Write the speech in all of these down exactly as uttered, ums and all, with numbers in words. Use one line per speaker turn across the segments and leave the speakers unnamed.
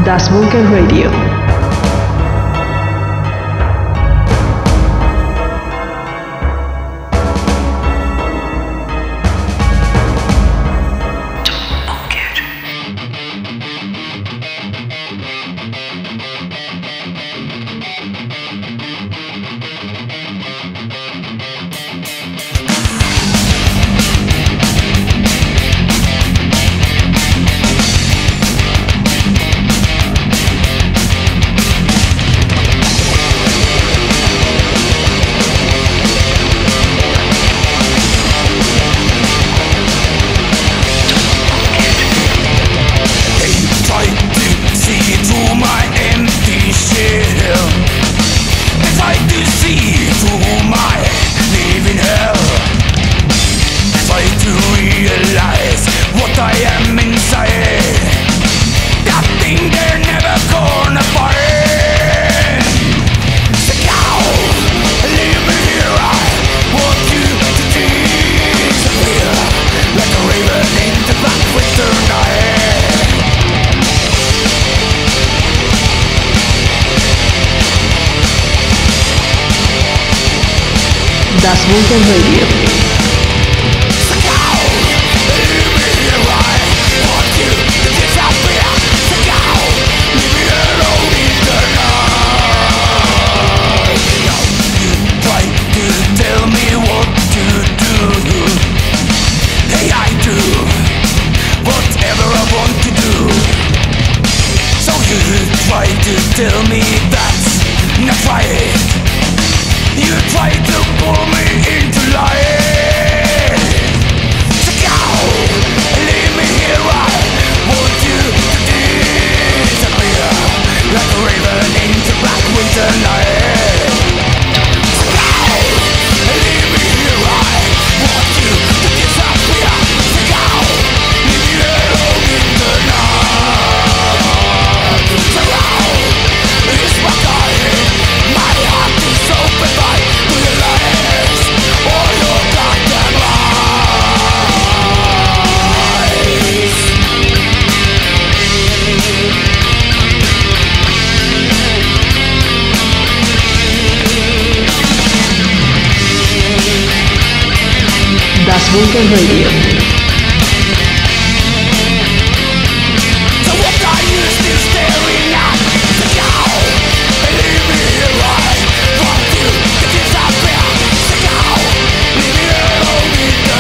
Das Bunker Radio. Das Bunker Radio.
Tell me that's not right. You try to pull me into life. So go, leave me here. I want you to disappear like a raven into black winter night. So go, leave me here. I want you to disappear. So go, leave me alone in the night. So go, it's my dying. My heart is open wide. Realize all your goddamn lies.
Das Bunker Radio.
So what are you still staring at? So go, leave me here. I want you to disappear. So go, leave me alone in the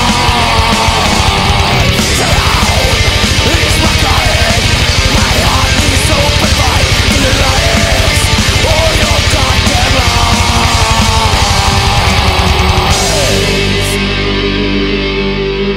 night. So go, it's my dying. My heart is open wide to the liars. All your goddamn lies.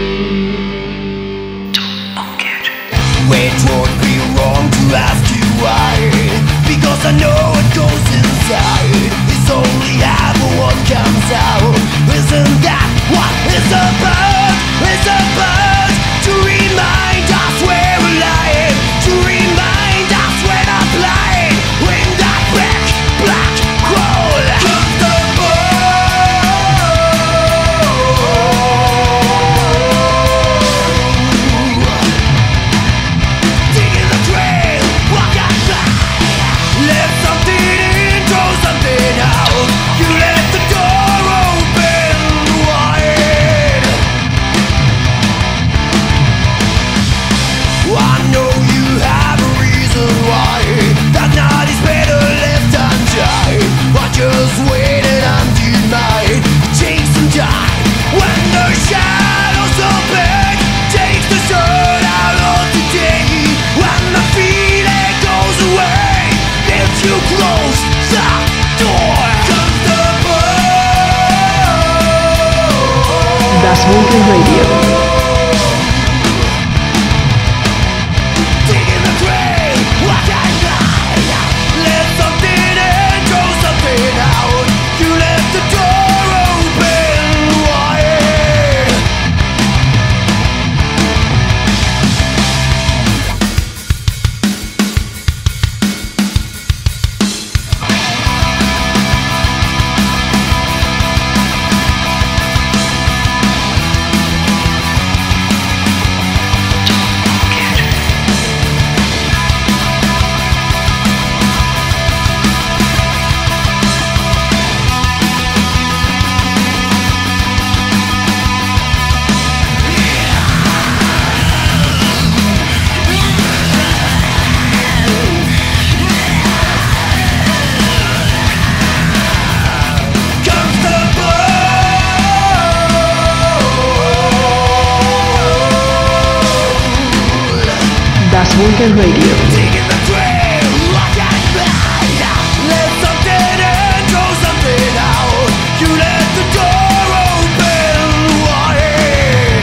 Bunker Radio.
Digging the grave, lock and blind. Let something in, throw something out. You let the door open wide.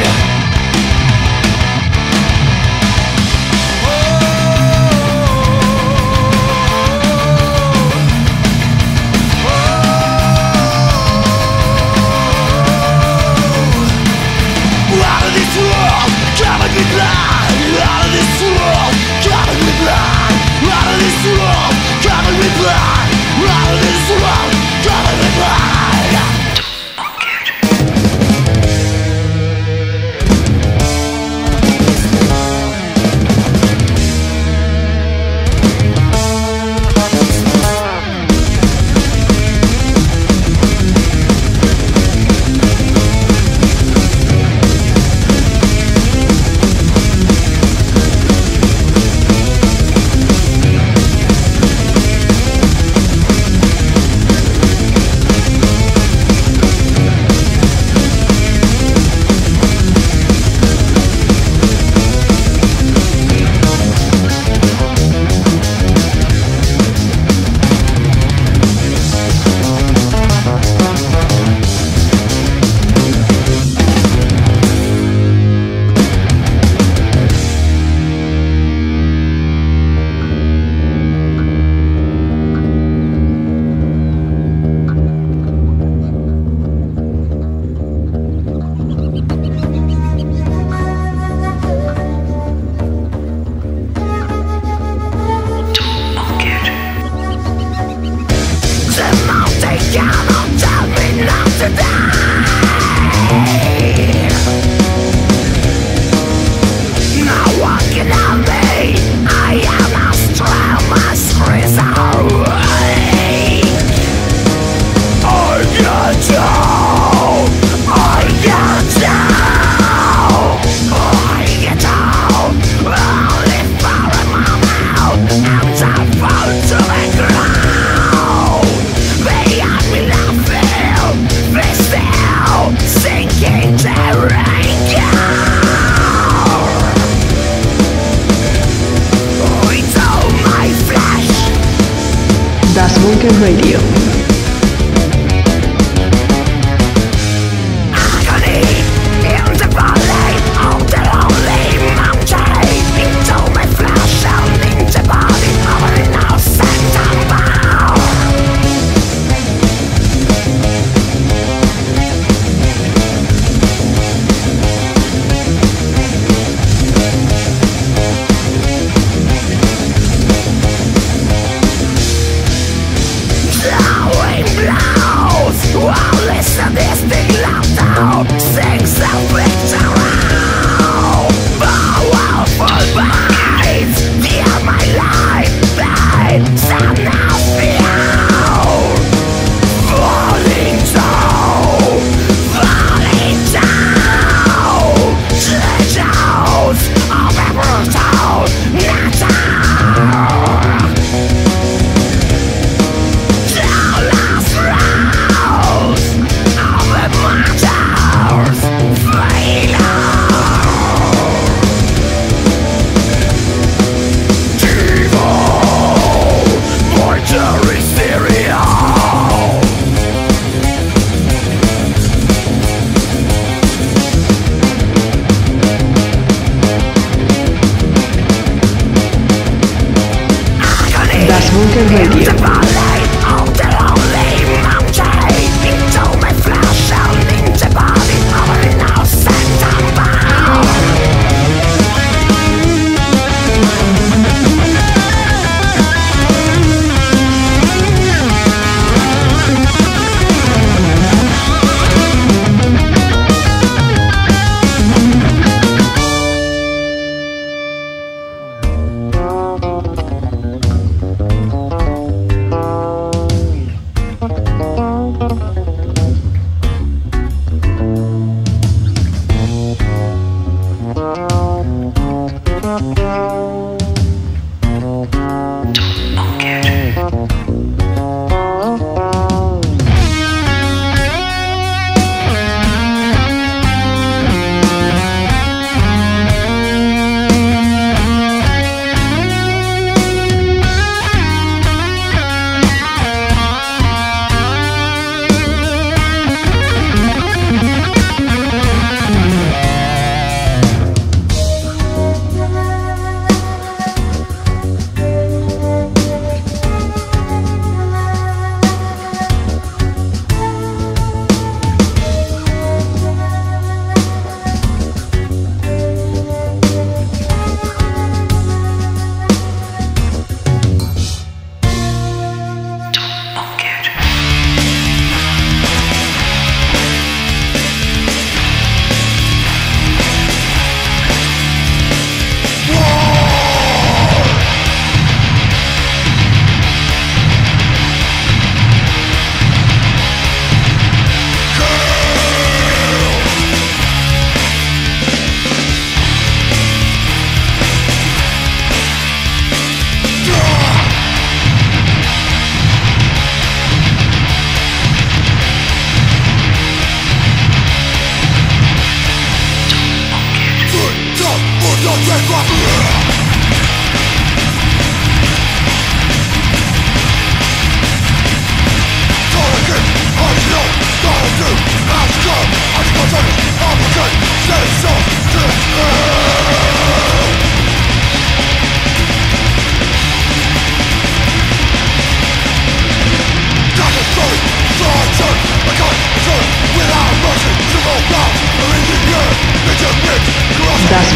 Oh, oh, oh. Out of this world, covered with blood. Out of this world, covered with blood. Out of this world, covered with blood. Out of this world, covered with blood.
Das Bunker Radio.
Fire!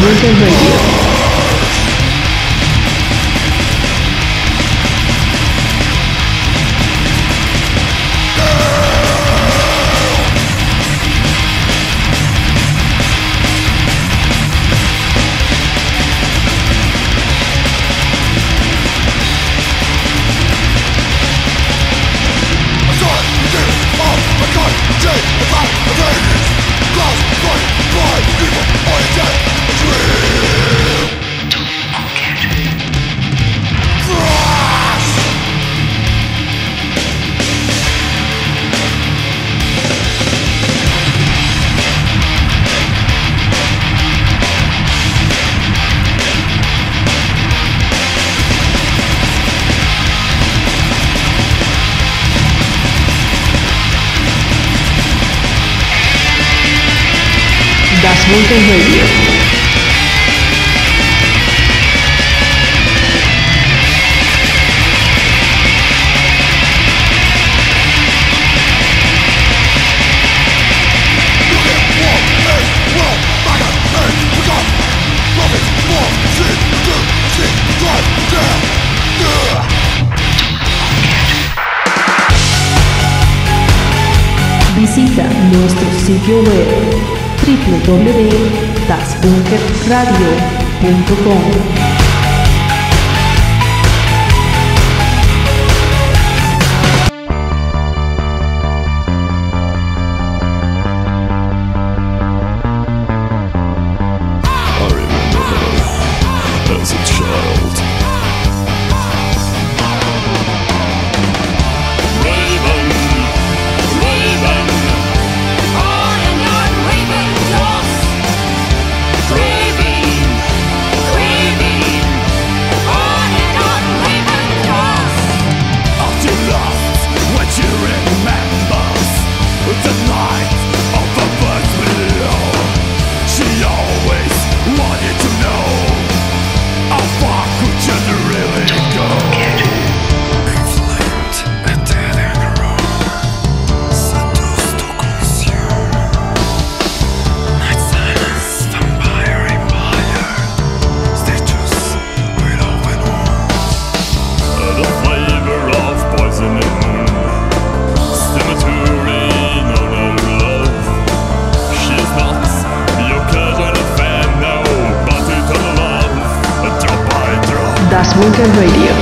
Bunker Radio. Das Bunker Radio. Visita nuestro sitio web w w w punto das bunker radio punto com. Das Bunker Radio.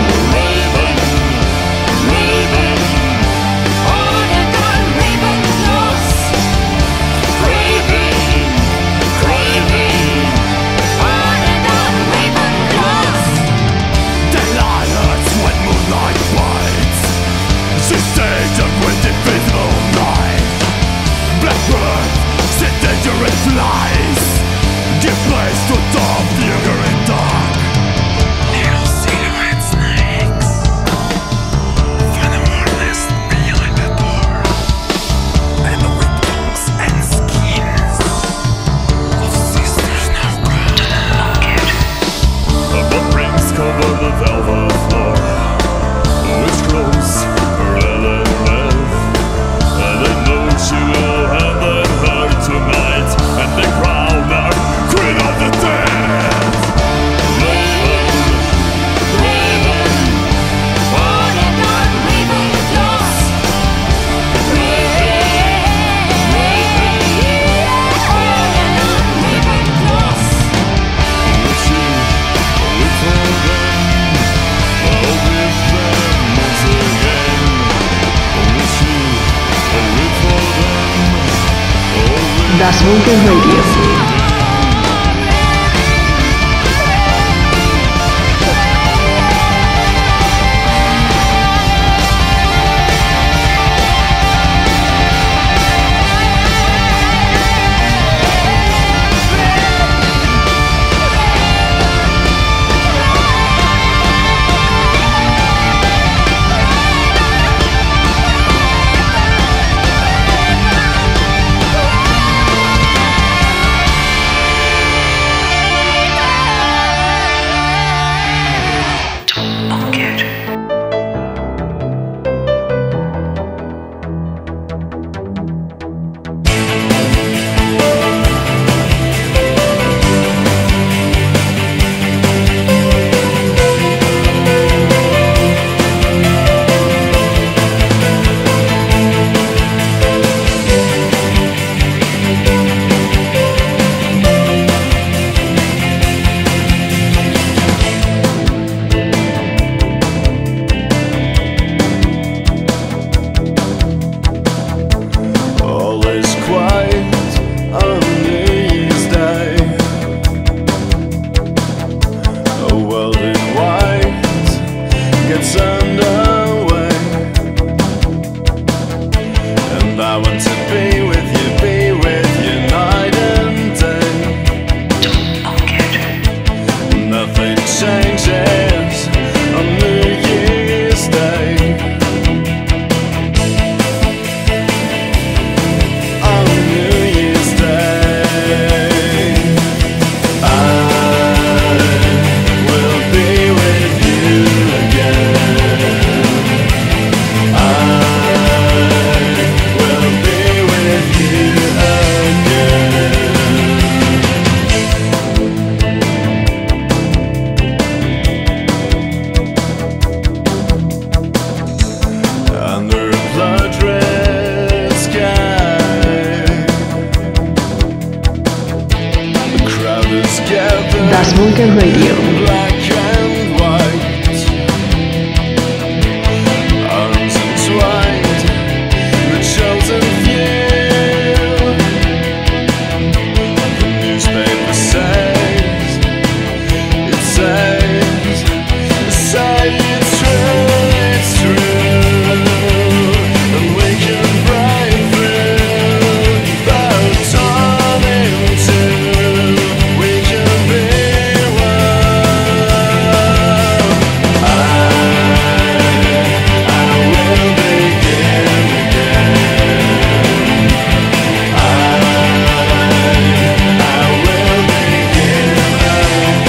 Das Bunker Radio. Bunker Radio.
Black and white, arms entwined, the chosen few. The newspaper says, it says, say it's true, it's true, and we can break through the turning to, we can be one. I, I will begin again. I, I will begin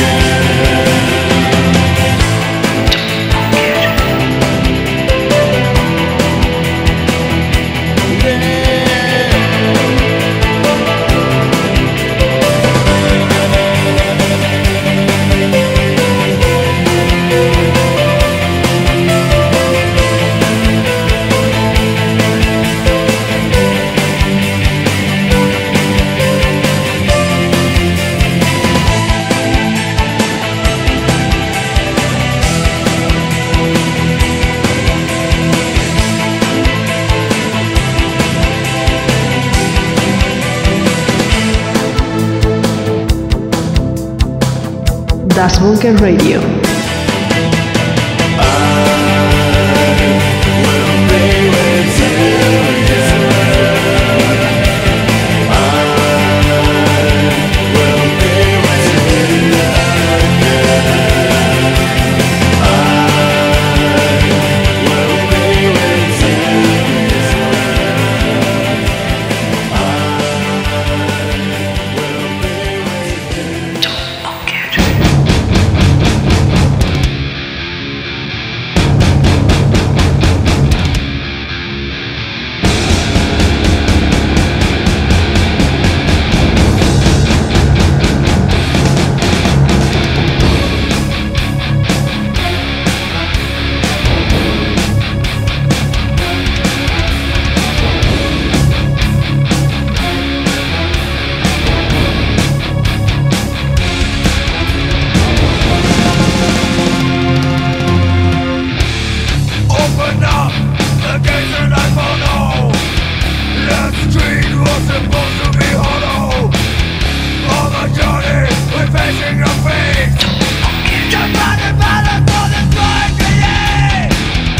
Das Bunker Radio.
Open up the gates and I follow. That street was supposed to be hollow. On the journey, we're facing a fate. Divided by the thought that's going to create.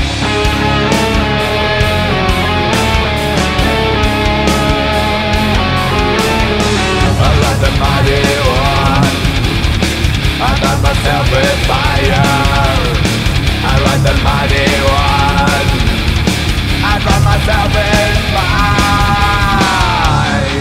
I love the mighty one. I burn myself with fire. I ride the mighty one. I burn myself in fire.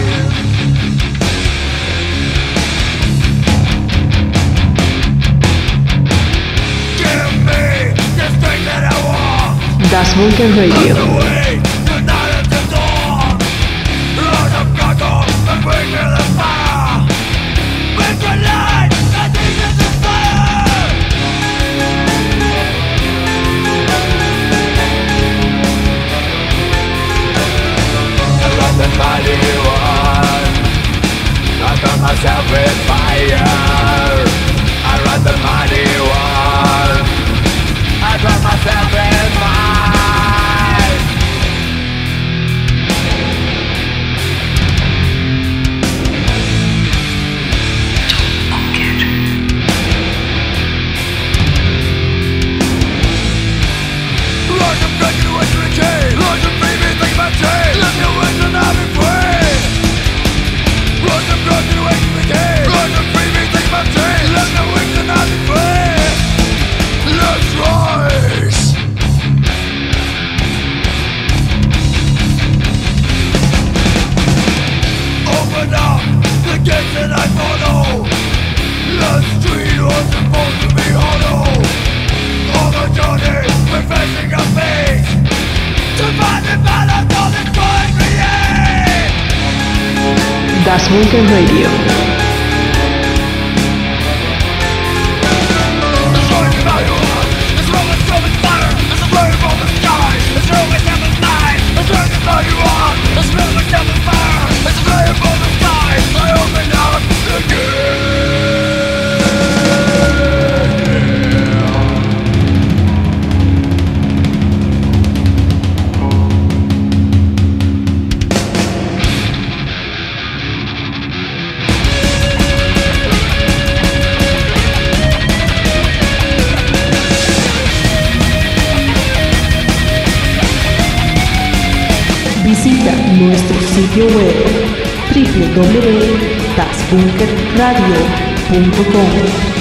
Give me the strength that I want.
Das Bunker Radio.
The way to night at the dawn. Lord of God, and bring me the fire. With the light, and this is the fire. The mighty one. I burn myself with fire. I run the mighty one. I burn myself with fire. Lord, I'm breaking away from the chain. Lord, you free me, take my chain. Let me away and I'll be free. Lord, I'm broken away from the cage. Lord, I'm free me, take my chain. Let me away and I'll be free. Let's rise. Open up the gates and I follow. The street was supposed to be hollow. On the journey, we're facing a fate. Divided by the thought that's going to create.
Das Bunker Radio.
It's like a value on. It's rolling from its fire. It's a flame from the sky. It's rolling down the night. It's like a value on. It's rolling down the fire. It's a flame from the sky. I open up the gate.
Visita nuestro sitio web w w w punto das bunker radio punto com.